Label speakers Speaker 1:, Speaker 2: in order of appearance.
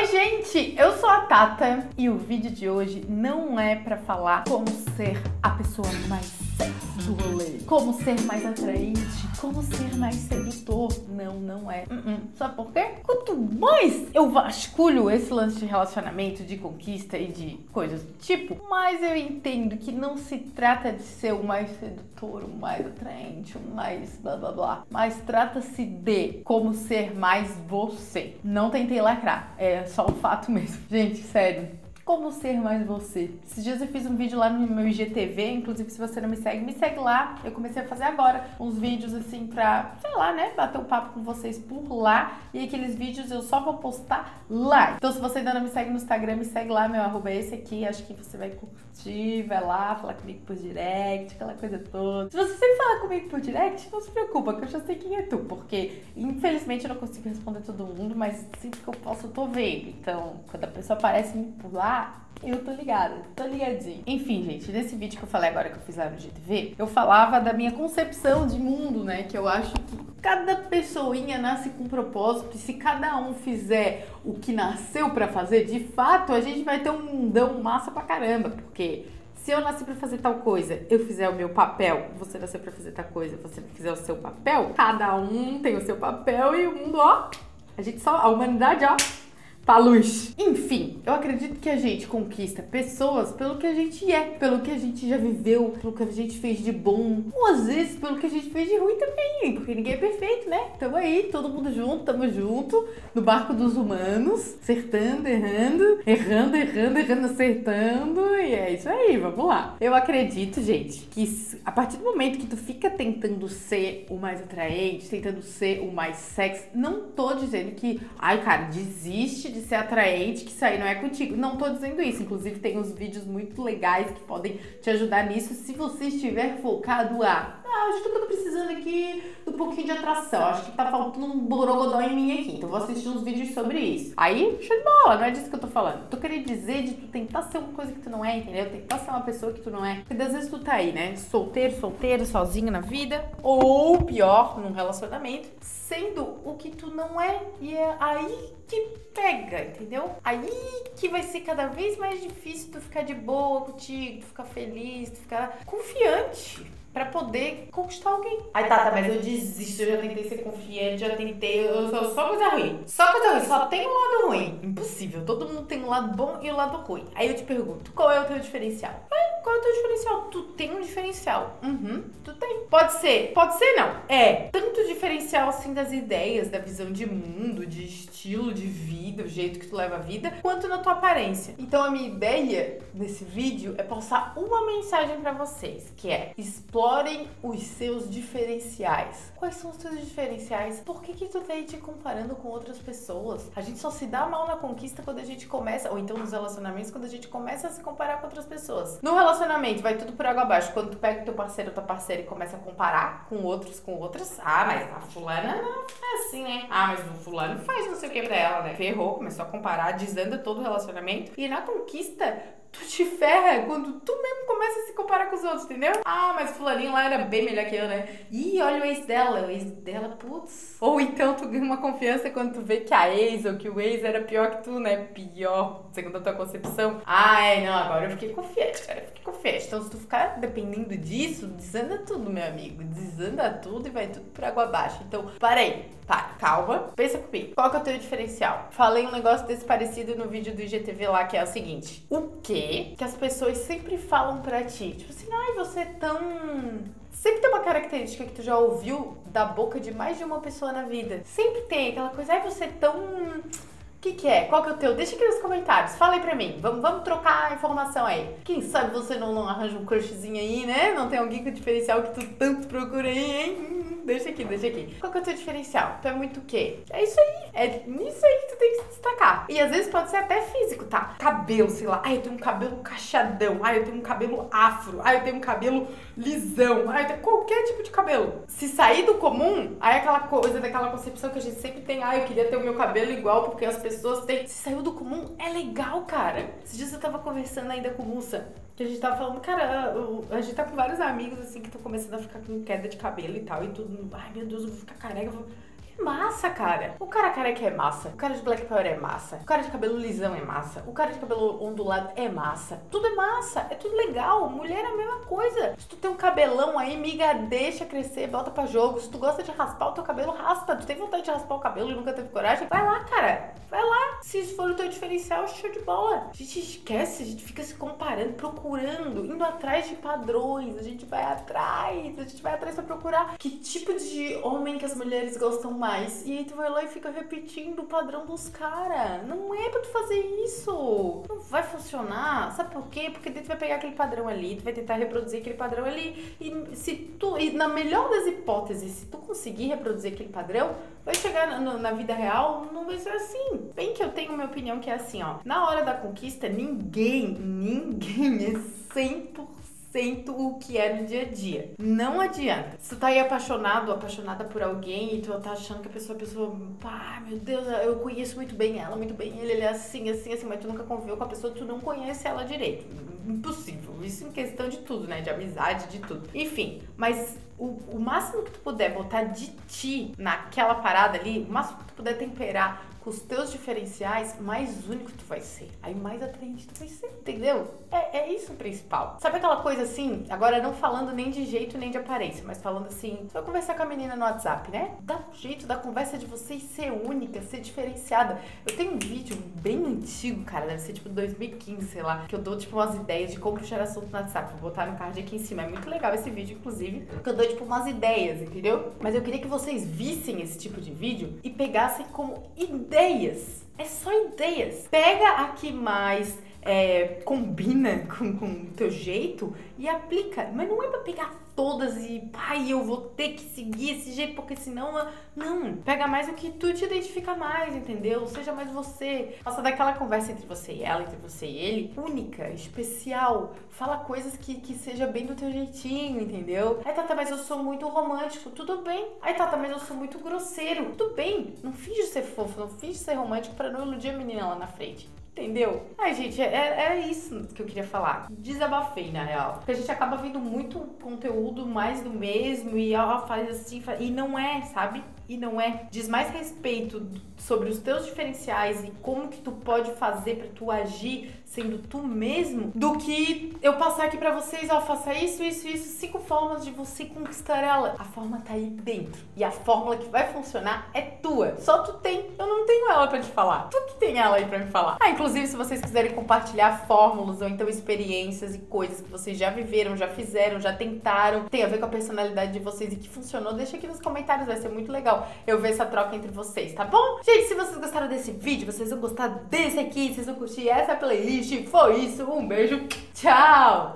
Speaker 1: Gente, eu sou a Tata e o vídeo de hoje não é pra falar como ser a pessoa mais sexy do rolê, como ser mais atraente, como ser mais sedutor. Não é. Sabe por quê? Quanto mais eu vasculho esse lance de relacionamento, de conquista e de coisas do tipo, mais eu entendo que não se trata de ser o mais sedutor, o mais atraente, o mais blá blá blá, mas trata-se de como ser mais você. Não tentei lacrar, é só um fato mesmo. Gente, sério. Como ser mais você. Esses dias eu fiz um vídeo lá no meu IGTV, inclusive se você não me segue lá. Eu comecei a fazer agora uns vídeos assim pra, sei lá, né, bater um papo com vocês por lá. E aqueles vídeos eu só vou postar lá. Então se você ainda não me segue no Instagram, me segue lá, meu arroba é esse aqui. Acho que você vai curtir, vai lá, falar comigo por direct, aquela coisa toda. Se você sempre falar comigo por direct, não se preocupa, que eu já sei quem é tu. Porque, infelizmente, eu não consigo responder todo mundo, mas sempre que eu posso, eu tô vendo. Então, quando a pessoa aparece por lá, eu tô ligada, tô ligadinha. Enfim, gente, nesse vídeo que eu falei agora que eu fiz lá no GTV, eu falava da minha concepção de mundo, né? Que eu acho que cada pessoinha nasce com um propósito e se cada um fizer o que nasceu pra fazer, de fato, a gente vai ter um mundão massa pra caramba. Porque se eu nasci pra fazer tal coisa, eu fizer o meu papel, você nasceu pra fazer tal coisa, você fizer o seu papel, cada um tem o seu papel e o mundo, ó, a humanidade, ó, pra luz. Enfim, eu acredito que a gente conquista pessoas pelo que a gente é, pelo que a gente já viveu, pelo que a gente fez de bom, ou às vezes pelo que a gente fez de ruim também, porque ninguém é perfeito, né? Tamo aí, todo mundo junto, tamo junto, no barco dos humanos, acertando, errando, acertando, e é isso aí, vamos lá. Eu acredito, gente, que a partir do momento que tu fica tentando ser o mais atraente, tentando ser o mais sexy, não tô dizendo que, ai, cara, desiste de ser atraente, que isso aí não é contigo. Não tô dizendo isso. Inclusive, tem uns vídeos muito legais que podem te ajudar nisso se você estiver focado acho que eu tô precisando aqui de um pouquinho de atração. Acho que tá faltando um borogodó em mim aqui. Então, vou assistir uns vídeos sobre isso. Aí, show de bola. Não é disso que eu tô falando. Tô querendo dizer de tu tentar ser uma coisa que tu não é, entendeu? Tentar ser uma pessoa que tu não é. Porque às vezes tu tá aí, né? Solteiro, sozinho na vida. Ou, pior, num relacionamento. Sendo o que tu não é. E é aí que pega, entendeu? Aí que vai ser cada vez mais difícil tu ficar de boa contigo, tu ficar feliz, tu ficar confiante pra poder conquistar alguém. Ai, Tata, mas eu desisto, eu já tentei ser confiante, só coisa ruim. Só tem um lado ruim. Impossível, todo mundo tem um lado bom e um lado ruim. Aí eu te pergunto, qual é o teu diferencial? Qual é o teu diferencial? Tu tem um diferencial. Tu tem. Pode ser não. É tanto diferencial assim das ideias, da visão de mundo, de estilo de vida, o jeito que tu leva a vida, quanto na tua aparência. Então a minha ideia nesse vídeo é passar uma mensagem pra vocês, que é: explorem os seus diferenciais. Quais são os teus diferenciais? Por que tu tá aí te comparando com outras pessoas? A gente só se dá mal na conquista quando a gente começa, ou então nos relacionamentos, quando a gente começa a se comparar com outras pessoas. No relacionamento, vai tudo por água abaixo. Quando tu pega o teu parceiro ou tua parceira e começa a comparar com outros, com outras, mas a fulana não é assim, né? Mas o fulano faz não sei o que pra ela, né? Ferrou, começou a comparar, desanda todo o relacionamento. E na conquista, tu te ferra quando tu mesmo começa a se comparar com os outros, entendeu? Mas o fulaninho lá era bem melhor que eu, né? Ih, olha o ex dela, putz. Ou então tu ganha uma confiança quando tu vê que a ex ou que o ex era pior que tu, né? Pior, segundo a tua concepção. Não, agora eu fiquei confiante, Então se tu ficar dependendo disso, desanda tudo, meu amigo. Desanda tudo e vai tudo por água abaixo. Então, calma, pensa comigo. Qual que é o teu diferencial? Falei um negócio desse parecido no vídeo do IGTV lá, que é o seguinte: o que as pessoas sempre falam pra ti? Tipo assim, você é tão... Sempre tem uma característica que tu já ouviu da boca de mais de uma pessoa na vida. Sempre tem aquela coisa, você é tão... O que é? Qual que é o teu? Deixa aqui nos comentários, fala aí pra mim. Vamos trocar a informação aí. Quem sabe você não arranja um crushzinho aí, né? Não tem alguém com diferencial que tu tanto procura aí, hein? Deixa aqui. Qual que é o teu diferencial? Tu é muito o quê? É isso aí. É nisso aí que tu tem que se destacar. E às vezes pode ser até físico, tá? Cabelo, sei lá. Eu tenho um cabelo cachadão. Eu tenho um cabelo afro. Eu tenho um cabelo lisão. Eu tenho qualquer tipo de cabelo. Se sair do comum, aí aquela coisa daquela concepção que a gente sempre tem. Eu queria ter o meu cabelo igual porque as pessoas têm. Se saiu do comum, é legal, cara. Esses dias eu tava conversando ainda com o Mussa, que a gente tava falando, cara, a gente tá com vários amigos assim que estão começando a ficar com queda de cabelo e tal, e tudo. Meu Deus, eu vou ficar careca. É massa, cara. O cara careca é massa. O cara de Black Power é massa. O cara de cabelo lisão é massa. O cara de cabelo ondulado é massa. Tudo é massa. É tudo legal. Mulher é a mesma coisa. Se tu tem um cabelão aí, miga, deixa crescer, bota pra jogo. Se tu gosta de raspar o teu cabelo, raspa. Tu tem vontade de raspar o cabelo e nunca teve coragem? Vai lá, cara. Vai lá. Se isso for o teu diferencial, show de bola. A gente esquece, a gente fica se comparando, procurando, indo atrás de padrões. A gente vai atrás pra procurar que tipo de homem que as mulheres gostam mais. E aí tu vai lá e fica repetindo o padrão dos caras. Não é pra tu fazer isso. Não vai funcionar. Sabe por quê? Porque daí tu vai pegar aquele padrão ali, tu vai tentar reproduzir aquele padrão ali. E na melhor das hipóteses, se tu conseguir reproduzir aquele padrão, vai chegar na vida real, não vai ser assim. Bem que eu tenho minha opinião que é assim, ó. Na hora da conquista, ninguém é 100% o que é no dia a dia. Não adianta. Se tu tá aí apaixonada por alguém e tu tá achando que a pessoa, pá, meu Deus, eu conheço muito bem ela, muito bem ele é assim, mas tu nunca conviveu com a pessoa, tu não conhece ela direito. Impossível. Isso em questão de tudo, né? De amizade, de tudo. Enfim, mas o máximo que tu puder botar de ti naquela parada ali, o máximo que tu puder temperar com os teus diferenciais, mais único tu vai ser. Aí mais atraente tu vai ser, entendeu? É isso o principal. Sabe aquela coisa assim, agora não falando nem de jeito nem de aparência, mas falando assim, você vai conversar com a menina no WhatsApp, né? Dá um jeito da conversa de vocês ser única, ser diferenciada. Eu tenho um vídeo bem antigo, cara, deve ser tipo 2015, sei lá, que eu dou tipo umas ideias de como puxar assunto no WhatsApp. Vou botar no card aqui em cima. É muito legal esse vídeo, inclusive, que eu dou tipo umas ideias, entendeu? Mas eu queria que vocês vissem esse tipo de vídeo e pegassem como ideias. É só ideias. Pega a que mais combina com o teu jeito e aplica. Mas não é pra pegar todas e pai, eu vou ter que seguir esse jeito porque senão... Não, pega mais o que tu te identifica mais, entendeu? Seja mais você. Faça daquela conversa entre você e ela, entre você e ele, única, especial. Fala coisas que seja bem do teu jeitinho, entendeu? Aí, Tata, mas eu sou muito romântico. Tudo bem. Aí, Tata, mas eu sou muito grosseiro. Tudo bem. Não finge ser fofo, não finge ser romântico pra não iludir a menina lá na frente. Entendeu? Ai, gente, é isso que eu queria falar. Desabafei, na real. Porque a gente acaba vendo muito conteúdo mais do mesmo e ela faz assim, e não é, sabe? E não é. Diz mais respeito sobre os teus diferenciais e como que tu pode fazer pra tu agir sendo tu mesmo, do que eu passar aqui pra vocês, ó, faça isso, 5 formas de você conquistar ela. A forma tá aí dentro. E a fórmula que vai funcionar é tua. Só tu tem. Eu não tenho ela pra te falar. Tu que tem ela aí pra me falar. Inclusive, se vocês quiserem compartilhar fórmulas ou então experiências e coisas que vocês já viveram, já fizeram, já tentaram, tem a ver com a personalidade de vocês e que funcionou, deixa aqui nos comentários, vai ser muito legal eu ver essa troca entre vocês, tá bom? Gente, se vocês gostaram desse vídeo, vocês vão gostar desse aqui, vocês vão curtir essa playlist, foi isso, um beijo, tchau!